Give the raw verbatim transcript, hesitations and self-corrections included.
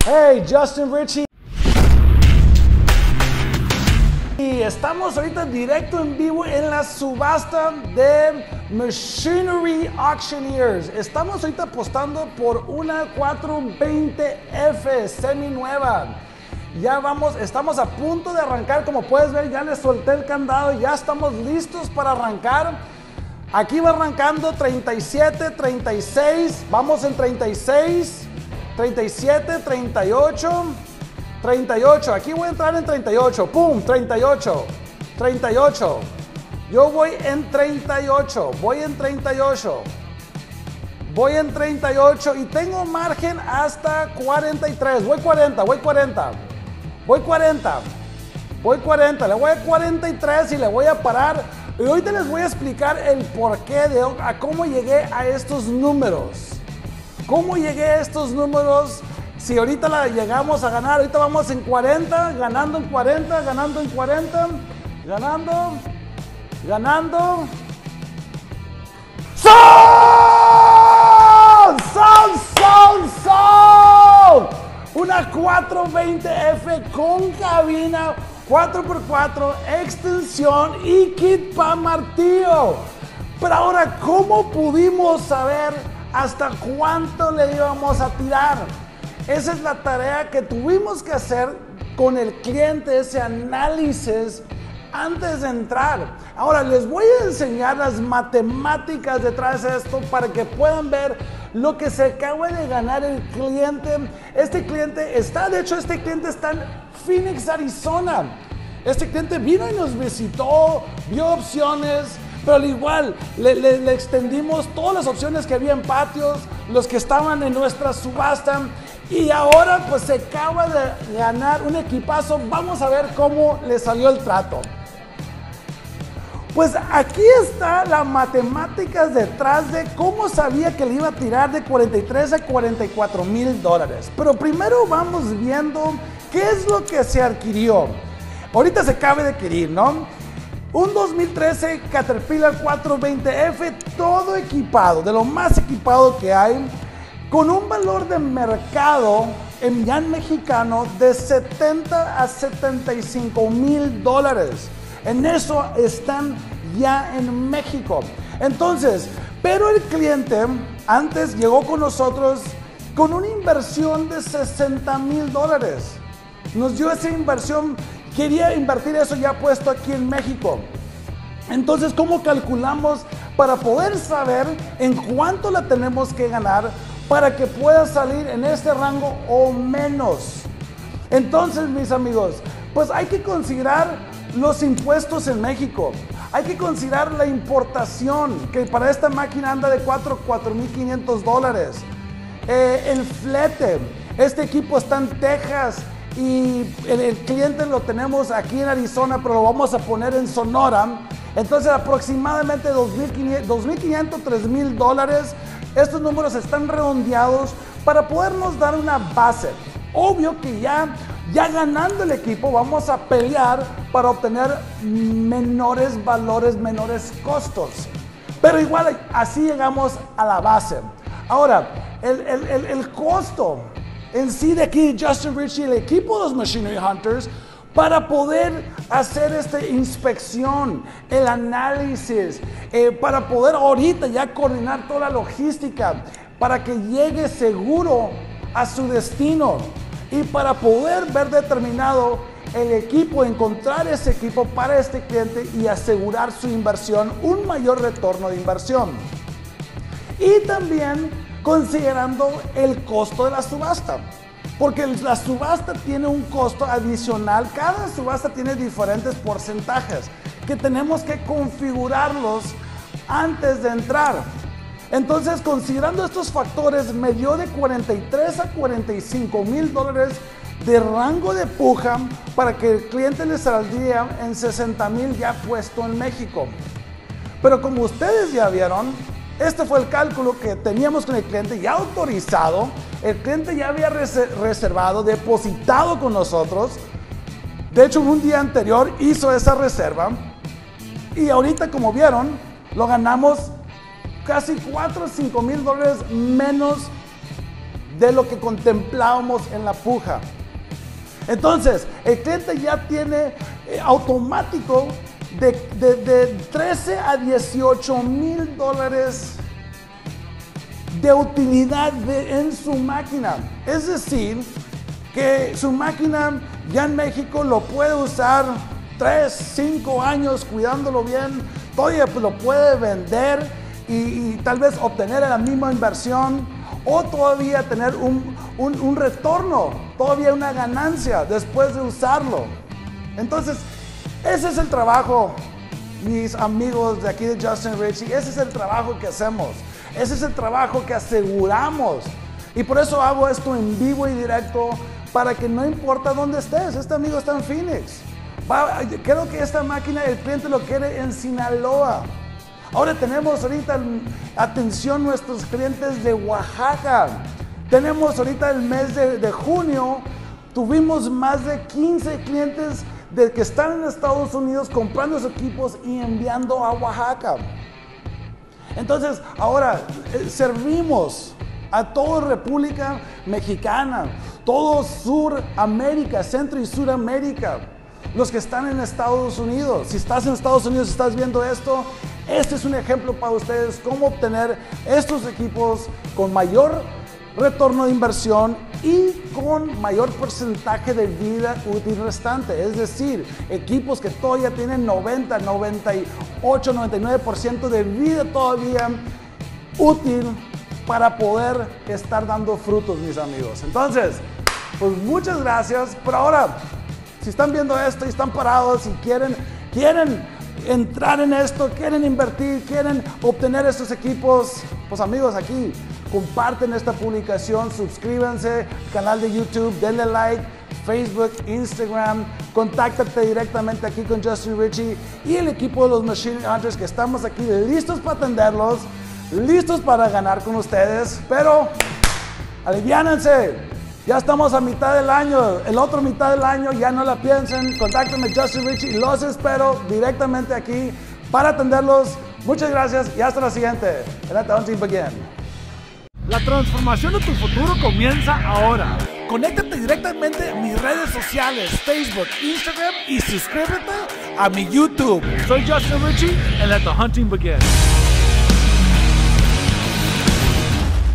Hey, Justin Ritchie. Y estamos ahorita directo en vivo en la subasta de Machinery Auctioneers. Estamos ahorita apostando por una cuatrocientos veinte F semi nueva. Ya vamos, estamos a punto de arrancar. Como puedes ver, ya le solté el candado y ya estamos listos para arrancar. Aquí va arrancando treinta y siete, treinta y seis. Vamos en treinta y seis, treinta y siete, treinta y ocho, treinta y ocho. Aquí voy a entrar en treinta y ocho. ¡Pum! treinta y ocho, treinta y ocho. Yo voy en treinta y ocho. Voy en treinta y ocho. Voy en treinta y ocho y tengo margen hasta cuarenta y tres. Voy cuarenta, voy cuarenta. Voy cuarenta. Voy cuarenta. Le voy a cuarenta y tres y le voy a parar. Y ahorita les voy a explicar el porqué de a cómo llegué a estos números. ¿Cómo llegué a estos números? Si ahorita la llegamos a ganar, ahorita vamos en cuarenta, ganando en cuarenta, ganando en cuarenta, ganando, ganando. ¡Sol! ¡Sol, sol, sol! Una cuatrocientos veinte F con cabina, cuatro por cuatro, extensión y kit para martillo. Pero ahora, ¿cómo pudimos saber hasta cuánto le íbamos a tirar? Esa es la tarea que tuvimos que hacer con el cliente, ese análisis antes de entrar. Ahora les voy a enseñar las matemáticas detrás de esto para que puedan ver lo que se acaba de ganar el cliente. Este cliente está, de hecho este cliente está en Phoenix, Arizona. Este cliente vino y nos visitó, vio opciones, pero al igual le, le, le extendimos todas las opciones que había en patios, los que estaban en nuestra subasta. Y ahora pues se acaba de ganar un equipazo. Vamos a ver cómo le salió el trato. Pues aquí está las matemáticas detrás de cómo sabía que le iba a tirar de cuarenta y tres a cuarenta y cuatro mil dólares. Pero primero vamos viendo qué es lo que se adquirió. Ahorita se acaba de adquirir, ¿no? Un dos mil trece Caterpillar cuatrocientos veinte F, todo equipado, de lo más equipado que hay, con un valor de mercado en yan mexicano de setenta a setenta y cinco mil dólares. En eso están ya en México. Entonces, pero el cliente antes llegó con nosotros con una inversión de sesenta mil dólares. Nos dio esa inversión, quería invertir eso ya puesto aquí en México. Entonces, ¿cómo calculamos para poder saber en cuánto la tenemos que ganar para que pueda salir en este rango o menos? Entonces, mis amigos, pues hay que considerar los impuestos en México. Hay que considerar la importación, que para esta máquina anda de cuatro mil quinientos dólares. Eh, el flete. Este equipo está en Texas y el, el cliente lo tenemos aquí en Arizona, pero lo vamos a poner en Sonora. Entonces aproximadamente dos mil quinientos, tres mil dólares. Estos números están redondeados para podernos dar una base. Obvio que ya, ya ganando el equipo vamos a pelear para obtener menores valores, menores costos. Pero igual así llegamos a la base. Ahora, el, el, el, el costo en sí de aquí, Justin Ritchie, el equipo de los Machinery Hunters, para poder hacer esta inspección, el análisis, eh, para poder ahorita ya coordinar toda la logística, para que llegue seguro a su destino y para poder ver determinado el equipo, encontrar ese equipo para este cliente y asegurar su inversión, un mayor retorno de inversión. Y también considerando el costo de la subasta. Porque la subasta tiene un costo adicional. Cada subasta tiene diferentes porcentajes que tenemos que configurarlos antes de entrar. Entonces, considerando estos factores, me dio de cuarenta y tres a cuarenta y cinco mil dólares de rango de puja para que el cliente le saldría en sesenta mil ya puesto en México. Pero como ustedes ya vieron, este fue el cálculo que teníamos con el cliente ya autorizado. El cliente ya había reservado, depositado con nosotros. De hecho, un día anterior hizo esa reserva. Y ahorita, como vieron, lo ganamos casi cuatro o cinco mil dólares menos de lo que contemplábamos en la puja. Entonces, el cliente ya tiene eh, automático de, de, de trece a dieciocho mil dólares de utilidad de, en su máquina. Es decir, que su máquina ya en México lo puede usar tres, cinco años cuidándolo bien, todavía lo puede vender y, y tal vez obtener la misma inversión o todavía tener un, un, un retorno, todavía una ganancia después de usarlo. Entonces, ese es el trabajo, mis amigos de aquí de Justin Ritchie, ese es el trabajo que hacemos, ese es el trabajo que aseguramos. Y por eso hago esto en vivo y directo, para que no importa dónde estés. Este amigo está en Phoenix. Va, creo que esta máquina el cliente lo quiere en Sinaloa. Ahora tenemos ahorita, atención, nuestros clientes de Oaxaca. Tenemos ahorita el mes de, de junio, tuvimos más de quince clientes de que están en Estados Unidos comprando sus equipos y enviando a Oaxaca. Entonces, ahora eh, servimos a toda República Mexicana, todo Suramérica, Centro y Suramérica, los que están en Estados Unidos. Si estás en Estados Unidos y estás viendo esto, este es un ejemplo para ustedes cómo obtener estos equipos con mayor retorno de inversión y con mayor porcentaje de vida útil restante. Es decir, equipos que todavía tienen noventa, noventa y ocho, noventa y nueve por ciento de vida todavía útil para poder estar dando frutos, mis amigos. Entonces, pues muchas gracias. Pero ahora, si están viendo esto y están parados y quieren, quieren entrar en esto, quieren invertir, quieren obtener estos equipos, pues amigos, aquí comparten esta publicación, suscríbanse al canal de YouTube, denle like, Facebook, Instagram, contáctate directamente aquí con Justin Ritchie y el equipo de los Machine Hunters, que estamos aquí listos para atenderlos, listos para ganar con ustedes. Pero aliviánense, ya estamos a mitad del año, el otro mitad del año, ya no la piensen, contáctenme Justin Ritchie y los espero directamente aquí para atenderlos. Muchas gracias y hasta la siguiente. Let the hunting begin. La transformación de tu futuro comienza ahora. Conéctate directamente a mis redes sociales, Facebook, Instagram y suscríbete a mi YouTube. Soy Justin Ritchie and let the hunting begin.